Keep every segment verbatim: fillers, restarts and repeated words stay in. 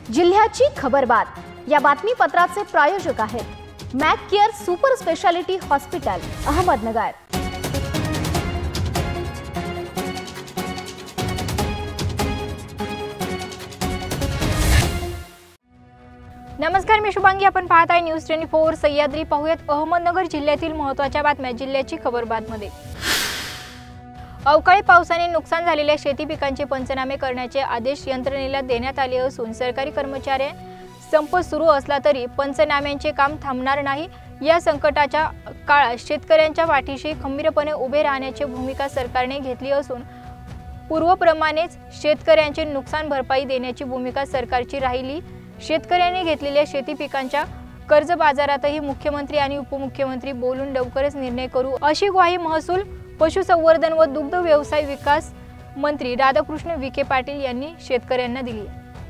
जिल्ह्याची खबरबात या बातमीपत्राचे प्रायोजक आहेत Mac Care super speciality hospital Ahmednagar. नमस्कार, मी शुभांगी, आपण पाहत आहे न्यूज चोवीस सह्याद्री। पाहूयात अहमदनगर जिल्ह्यातील महत्त्वाच्या बातम्या जिल्ह्याची खबरबात मध्ये। अवकाळी पावसाने नुकसान झालेल्या शेती पिकांचे पंचनामे करण्याचे आदेश यंत्रणेला देण्यात आले असून सरकारी कर्मचारी संप सुरू असला तरी पंचनाम्यांचे काम थांबणार नाही। या संकटाच्या काळात शेतकऱ्यांच्या पाठीशी खंबीरपणे उभे राहण्याची भूमिका सरकारने घेतली असून पूर्वप्रमाणेच शेतकऱ्यांचे नुकसान भरपाई देण्याची भूमिका सरकारची राहिली। शेतकऱ्यांनी घेतलेल्या शेती पिकांच्या कर्ज बाजारातही मुख्यमंत्री आणि उपमुख्यमंत्री बोलून लवकरच निर्णय करू अशी ग्वाही महसूल, पशुसंवर्धन व दुग्ध व्यवसाय विकास मंत्री राधाकृष्ण विखे पाटील यांनी शेतकऱ्यांना दिली।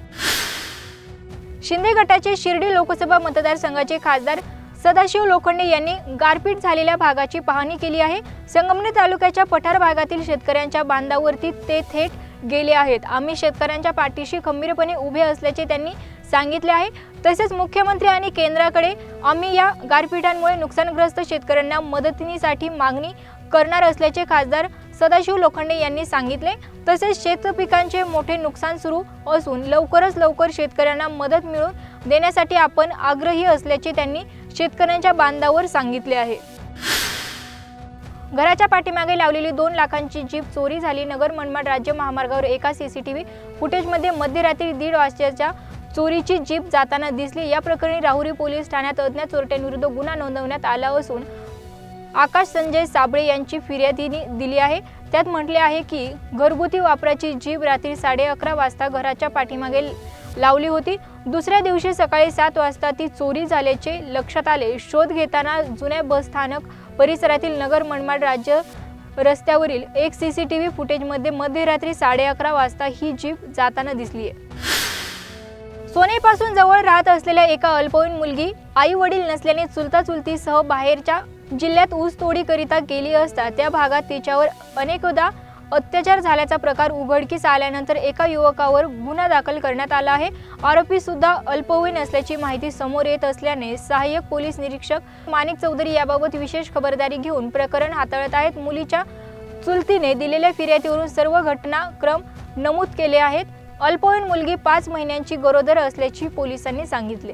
शिंदे गटाचे शिर्डी लोकसभा मतदारसंघाचे खासदार सदाशिव लोखंडे यांनी गारपीट झालेल्या भागाची पाहणी केली आहे। संगमनेर तालुक्याच्या पठार भागातील शेतकऱ्यांच्या बांधावरती ते थेट गेले आहेत। आम्ही शेतकऱ्यांच्या पाठीशी खंबीरपणे उभे असल्याचे त्यांनी सांगितले आहे। तसेच मुख्यमंत्री आणि केंद्राकडे आम्ही या गारपीटांमुळे नुकसानग्रस्त शेतकऱ्यांना मदतीसाठी मागणी करणार असल्याचे खासदार सदाशिव लोखंडे यांनी सांगितले। तसेच शेतपिकांचे मोठे नुकसान सुरू असून लवकरच लवकर शेतकऱ्यांना मदत मिळवून देण्यासाठी आपण आग्रही असल्याचे त्यांनी शेतकऱ्यांच्या बांधावर सांगितले आहे। घराच्या पाठीमागे लावलेली दोन लाखांची जीप चोरी झाली। नगर मनमाड राज्य महामार्गावर एका सीसीटीव्ही फुटेजमध्ये मध्यरात्री दीड वाजताच्या चोरीची जीप जाताना दिसली। या प्रकरणी राहुरी पोलीस ठाण्यात अज्ञात चोरट्यांविरुद्ध गुन्हा नोंदवण्यात आला असून आकाश संजय साबळे यांची फिर्यादी दिली आहे। त्यात म्हटले आहे की घरगुती वापराची जीप रात्री साडे अकरा वाजता घराच्या पाठीमागे लावली होती। दुसऱ्या दिवशी सकाळी सात वाजता ती चोरी झाल्याचे लक्षात आले। शोध घेताना जुन्या बस स्थानक परिसरातील नगर मनमाड राज्य रस्त्यावरील एक सीसीटीव्ही फुटेजमध्ये मध्यरात्री साडे अकरा वाजता ही जीप जाताना दिसली आहे। सोनेपासून जवळ राहत असलेल्या एका अल्पवयीन मुलगी आई वडील नसल्याने चुलता चुलतीसह बाहेरच्या जिल्ह्यात ऊस तोडीकरिता गेली असता त्या भागात तिच्यावर अनेकदा अत्याचार झाल्याचा प्रकार उघडकीस आल्यानंतर एका युवकावर गुन्हा दाखल करण्यात आला आहे। आरोपी सुद्धा अल्पवयीन असल्याची माहिती समोर येत असल्याने सहाय्यक पोलीस निरीक्षक माणिक चौधरी याबाबत विशेष खबरदारी घेऊन प्रकरण हाताळत आहेत। मुलीच्या चुलतीने दिलेल्या फिर्यादीवरून सर्व घटनाक्रम नमूद केले आहेत। अल्पवयीन मुलगी पाच महिन्यांची गरोदर असल्याची पोलिसांनी सांगितले।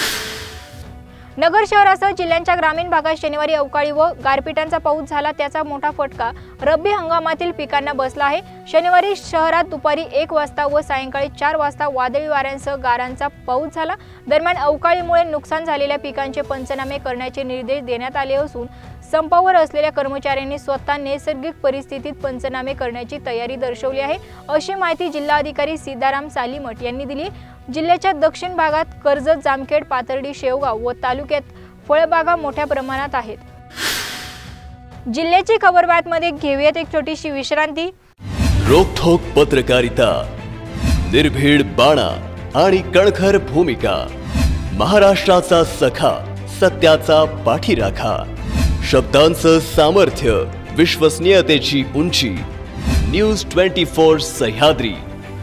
नगर शहरासह जिल्ह्याच्या ग्रामीण भागात शनिवारी अवकाळी व गारपिटांचा पाऊस झाला। त्याचा मोठा फटका रब्बी हंगामातील पिकांना बसला आहे। शनिवारी शहरात दुपारी एक वाजता व सायंकाळी चार वाजता वादळी वाऱ्यांसह गारांचा पाऊस झाला। दरम्यान अवकाळीमुळे नुकसान झालेल्या पिकांचे पंचनामे करण्याचे निर्देश देण्यात आले असून संपावर असलेल्या कर्मचाऱ्यांनी स्वतः नैसर्गिक परिस्थितीत पंचनामे करण्याची तयारी दर्शवली आहे अशी माहिती जिल्हाधिकारी सीताराम सालीमठ यांनी दिली। जिल्ह्याच्या दक्षिण भागात कर्जत, जामखेड, पाथर्डी, शेवगाव व तालुक्यात फळबागा मोठ्या प्रमाणात आहेत। जिल्ह्याची खबरबात मध्ये घेऊयात एक छोटीशी विश्रांती। रोखोक पत्रकारिता, निर्भीड बाणा आणि कणखर भूमिका, महाराष्ट्राचा सखा, सत्याचा पाठीराखा, शब्दांचं सामर्थ्य, विश्वसनीयतेची उंची, न्यूज चोवीस सह्याद्री।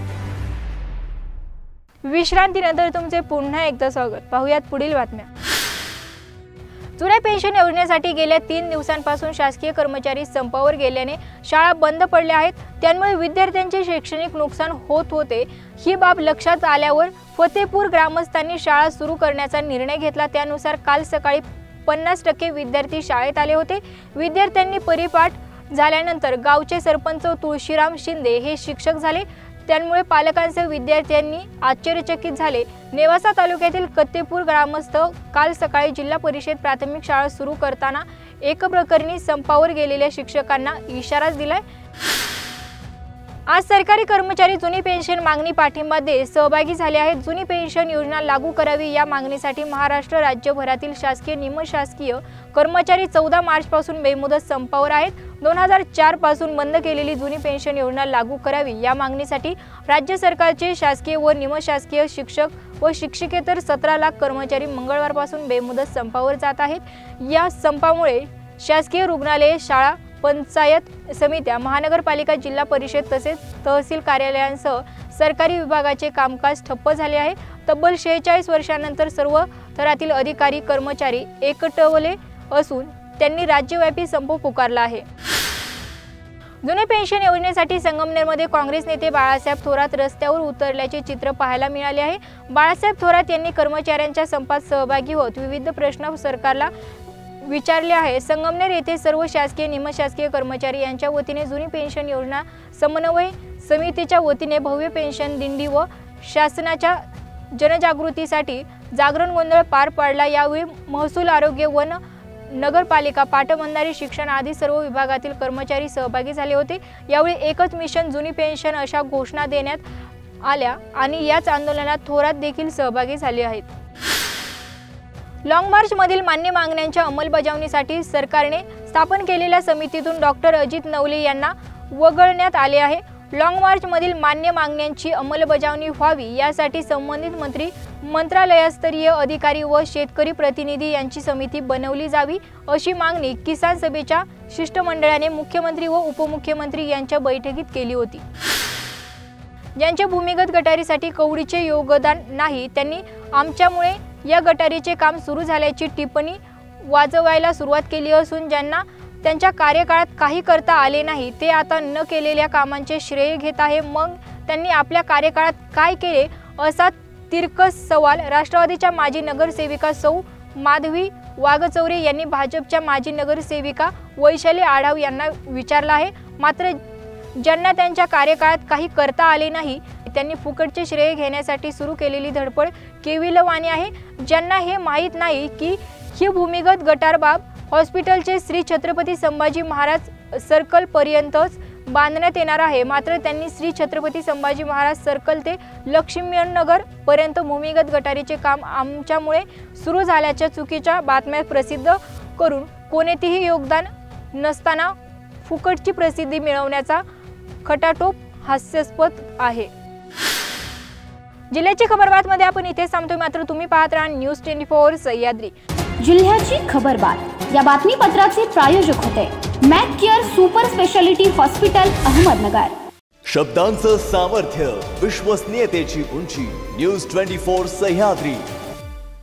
विश्रांतीनंतर तुमचे पुन्हा एकदा स्वागत। पाहूयात पुढील बातम्या। जुन्या पेन्शन योजनेसाठी गेल्या तीन दिवसांपासून शासकीय कर्मचारी संपावर गेल्याने शाळा बंद पडल्या आहेत। त्यामुळे विद्यार्थ्यांचे शैक्षणिक नुकसान होत होते। ही बाब लक्षात आल्यावर फतेपूर ग्रामस्थांनी शाळा सुरू करण्याचा निर्णय घेतला। त्यानुसार काल सकाळी पन्नास टक्के विद्यार्थी शाळेत आले होते। विद्यार्थ्यांनी परिपाठ झाल्यानंतर गावचे सरपंच तुळशीराम शिंदे हे शिक्षक झाले। त्यामुळे पालकांसह विद्यार्थ्यांनी आश्चर्यचकित झाले। नेवासा तालुक्यातील कत्तेपूर ग्रामस्थ काल सकाळी जिल्हा परिषद प्राथमिक शाळा सुरू करताना एक प्रकरणी संपावर गेलेल्या शिक्षकांना इशारा दिलाय। आज सरकारी कर्मचारी जुनी पेन्शन मागणी पाठिंबामध्ये सहभागी झाले आहेत। जुनी पेन्शन योजना लागू करावी या मागणीसाठी महाराष्ट्र राज्यभरातील शासकीय निमशासकीय कर्मचारी चौदा मार्च पासून बेमुदत संपावर आहेत। दोन हजार चार पासून बंद केलेली जुनी पेन्शन योजना लागू करावी या मागणीसाठी राज्य सरकारचे शासकीय व निमशासकीय शिक्षक व शिक्षकेतर सतरा लाख कर्मचारी मंगळवारपासून बेमुदत संपावर जात आहेत। या संपामुळे शासकीय रुग्णालये, शाळा, पंचायत समित्या, महानगरपालिका, जिल्हा परिषद तसेच तहसील कार्यालयांसह सरकारी विभागाचे कामकाज ठप्प झाले आहे। तब्बल शेहेचाळीस वर्षांनंतर सर्व थरातील अधिकारी कर्मचारी एकटवले असून त्यांनी राज्यव्यापी संप पुकारला आहे। जुने पेन्शन योजनेसाठी संगमनेरमध्ये काँग्रेस नेते बाळासाहेब थोरात रस्त्यावर उतरल्याचे चित्र पाहायला मिळाले आहे। बाळासाहेब थोरात यांनी कर्मचाऱ्यांच्या संपात सहभागी होत विविध प्रश्न सरकारला विचारले आहे। संगमनेर येथे सर्व शासकीय निमशासकीय कर्मचारी यांच्या वतीने जुनी पेन्शन योजना समन्वय समितीच्या वतीने भव्य पेन्शन दिंडी व शासनाच्या जनजागृतीसाठी जागरण गोंधळ पार पाडला। यावेळी महसूल, आरोग्य, वन, नगरपालिका, पाटबंधारे, शिक्षण आदी सर्व विभागातील कर्मचारी सहभागी झाले होते। यावेळी एकच मिशन जुनी पेन्शन अशा घोषणा देण्यात आल्या आणि याच आंदोलनात थोरात देखील सहभागी झाले आहेत। लॉंग मार्च मधील मान्य मागण्यांच्या अंमलबजावणीसाठी सरकारने स्थापन केलेल्या समितीतून डॉक्टर अजित नवले यांना वगळण्यात आले आहे। लॉंग मार्च मधील मान्य मागण्यांची अंमलबजावणी व्हावी यासाठी संबंधित मंत्री, मंत्रालयस्तरीय अधिकारी व शेतकरी प्रतिनिधी यांची समिती बनवली जावी अशी मागणी किसान सभेच्या शिष्टमंडळाने मुख्यमंत्री व उपमुख्यमंत्री यांच्या बैठकीत केली होती। ज्यांच्या भूमिगत गटारीसाठी कवडीचे योगदान नाही त्यांनी आमच्यामुळे या गटारीचे काम सुरू झाल्याची टिप्पणी वाजवायला सुरुवात केली असून ज्यांना त्यांच्या कार्यकाळात काही करता आले नाही ते आता न केलेल्या कामांचे श्रेय घेत आहे। मग त्यांनी आपल्या कार्यकाळात काय केले असा तिरकस सवाल राष्ट्रवादीच्या माजी नगरसेविका सौ माधवी वाघचौरे यांनी भाजपच्या माजी नगरसेविका वैशाली आढाव यांना विचारला आहे। मात्र ज्यांना त्यांच्या कार्यकाळात काही करता आले नाही त्यांनी फुकटचे श्रेय घेण्यासाठी सुरू केलेली धडपड केविलवाणी आहे। ज्यांना हे माहीत नाही की ही भूमिगत गटार बाब हॉस्पिटलचे श्री छत्रपती संभाजी महाराज सर्कल पर्यंतच बांधण्यात येणार आहे। मात्र त्यांनी श्री छत्रपती संभाजी महाराज सर्कल ते लक्ष्मीनगर पर्यंत भूमिगत गटारीचे काम आमच्यामुळे सुरू झाल्याच्या चुकीच्या बातम्या प्रसिद्ध करून कोणतेही योगदान नसताना फुकटची प्रसिद्धी मिळवण्याचा खटाटोप हास्यास्पद आहे। जिल्ह्याची खबरबात मध्ये आपण इथे थांबतोय, मात्र तुम्ही पाहत राहा न्यूज ट्वेंटी फोर सह्याद्री। जिल्ह्याची खबरबात या बातमीपत्राचे प्रायोजक होते Mac Care super speciality hospital Ahmednagar. शब्दांचं सामर्थ्य, विश्वसनीयतेची उंची, न्यूज ट्वेंटी फोर सह्याद्री।